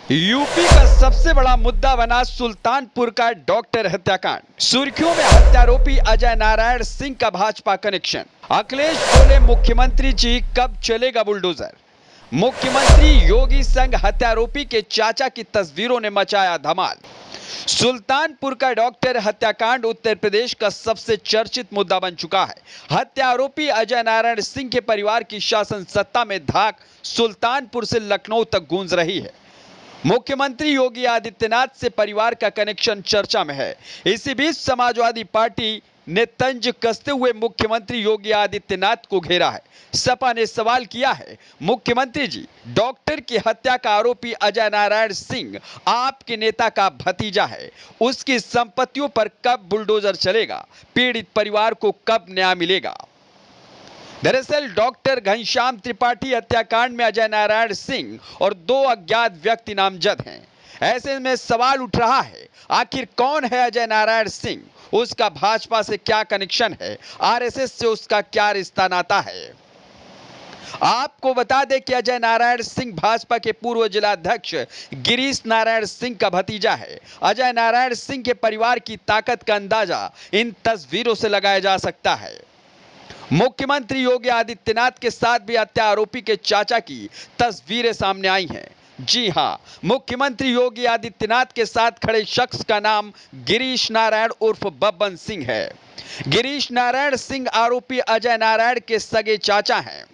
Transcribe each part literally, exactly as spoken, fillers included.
UP का सबसे बड़ा मुद्दा बना सुल्तानपुर का डॉक्टर हत्याकांड। सुर्खियों में हत्यारोपी अजय नारायण सिंह का भाजपा कनेक्शन। अखिलेश बोले, मुख्यमंत्री जी कब चलेगा बुलडोजर। मुख्यमंत्री योगी संग हत्यारोपी के चाचा की तस्वीरों ने मचाया धमाल। सुल्तानपुर का डॉक्टर हत्याकांड उत्तर प्रदेश का सबसे चर्चित मुद्दा बन चुका है। हत्यारोपी अजय नारायण सिंह के परिवार की शासन सत्ता में धाक सुल्तानपुर से लखनऊ तक गूंज रही है। मुख्यमंत्री योगी आदित्यनाथ से परिवार का कनेक्शन चर्चा में है। इसी बीच समाजवादी पार्टी ने तंज कसते हुए मुख्यमंत्री योगी आदित्यनाथ को घेरा है। सपा ने सवाल किया है, मुख्यमंत्री जी, डॉक्टर की हत्या का आरोपी अजय नारायण सिंह आपके नेता का भतीजा है, उसकी संपत्तियों पर कब बुलडोजर चलेगा, पीड़ित परिवार को कब न्याय मिलेगा। दरअसल डॉक्टर घनश्याम त्रिपाठी हत्याकांड में अजय नारायण सिंह और दो अज्ञात व्यक्ति नामजद हैं। ऐसे में सवाल उठ रहा है, आखिर कौन है अजय नारायण सिंह, उसका भाजपा से क्या कनेक्शन है, आरएसएस से उसका क्या रिश्ता नाता है। आपको बता दें कि अजय नारायण सिंह भाजपा के पूर्व जिलाध्यक्ष गिरीश नारायण सिंह का भतीजा है। अजय नारायण सिंह के परिवार की ताकत का अंदाजा इन तस्वीरों से लगाया जा सकता है। मुख्यमंत्री योगी आदित्यनाथ के साथ भी हत्या आरोपी के चाचा की तस्वीरें सामने आई हैं। जी हां, मुख्यमंत्री योगी आदित्यनाथ के साथ खड़े शख्स का नाम गिरीश नारायण उर्फ बब्बन सिंह है। गिरीश नारायण सिंह आरोपी अजय नारायण के सगे चाचा हैं।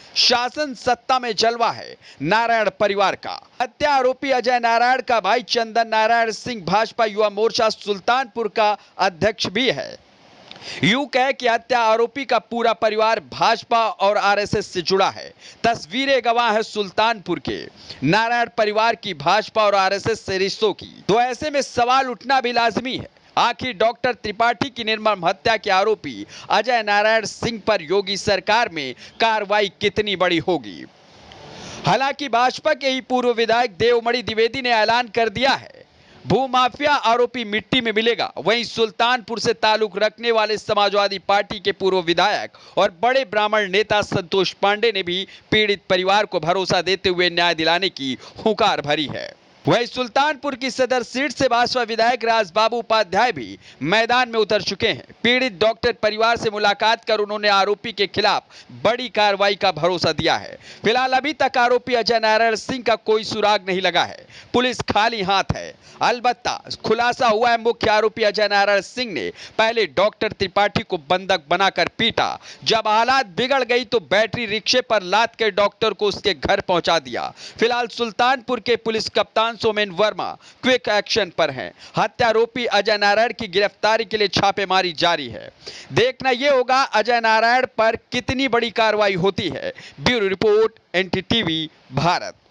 शासन सत्ता में जलवा है नारायण परिवार का। हत्या आरोपी अजय नारायण का भाई चंदन नारायण सिंह भाजपा युवा मोर्चा सुल्तानपुर का अध्यक्ष भी है। यूं कहे कि हत्या आरोपी का पूरा परिवार भाजपा और आरएसएस से जुड़ा है। तस्वीरें गवाह है सुल्तानपुर के नारायण परिवार की भाजपा और आरएसएस से रिश्तों की। तो ऐसे में सवाल उठना भी लाजमी है, आखिर डॉक्टर त्रिपाठी की निर्मम हत्या के आरोपी अजय नारायण सिंह पर योगी सरकार में कार्रवाई कितनी बड़ी होगी। हालांकि भाजपा के ही पूर्व विधायक देवमणि द्विवेदी ने ऐलान कर दिया है, भूमाफिया आरोपी मिट्टी में मिलेगा। वहीं सुल्तानपुर से ताल्लुक रखने वाले समाजवादी पार्टी के पूर्व विधायक और बड़े ब्राह्मण नेता संतोष पांडे ने भी पीड़ित परिवार को भरोसा देते हुए न्याय दिलाने की हुंकार भरी है। वहीं सुल्तानपुर की सदर सीट से भाजपा विधायक राजबाबू उपाध्याय भी मैदान में उतर चुके हैं। पीड़ित डॉक्टर परिवार से मुलाकात कर उन्होंने आरोपी के खिलाफ बड़ी कार्रवाई का भरोसा दिया है। फिलहाल अभी तक आरोपी अजय नारायण सिंह का कोई सुराग नहीं लगा है, पुलिस खाली हाथ है। अलबत्ता खुलासा हुआ है, मुख्य आरोपी अजय नारायण सिंह ने पहले डॉक्टर त्रिपाठी को बंधक बनाकर पीटा। जब हालात बिगड़ गई तो बैटरी रिक्शे पर लाद कर डॉक्टर को उसके घर पहुंचा दिया। फिलहाल सुल्तानपुर के पुलिस कप्तान सोमेन वर्मा क्विक एक्शन पर हैं। हत्यारोपी अजय नारायण की गिरफ्तारी के लिए छापेमारी जारी है। देखना यह होगा अजय नारायण पर कितनी बड़ी कार्रवाई होती है। Bureau report, NDTV Bharat.